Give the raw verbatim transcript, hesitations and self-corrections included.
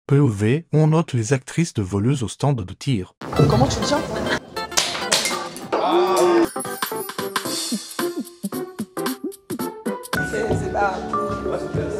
P O V, on note les actrices de voleuses au stand de tir. Comment tu le tiens? C'est pas...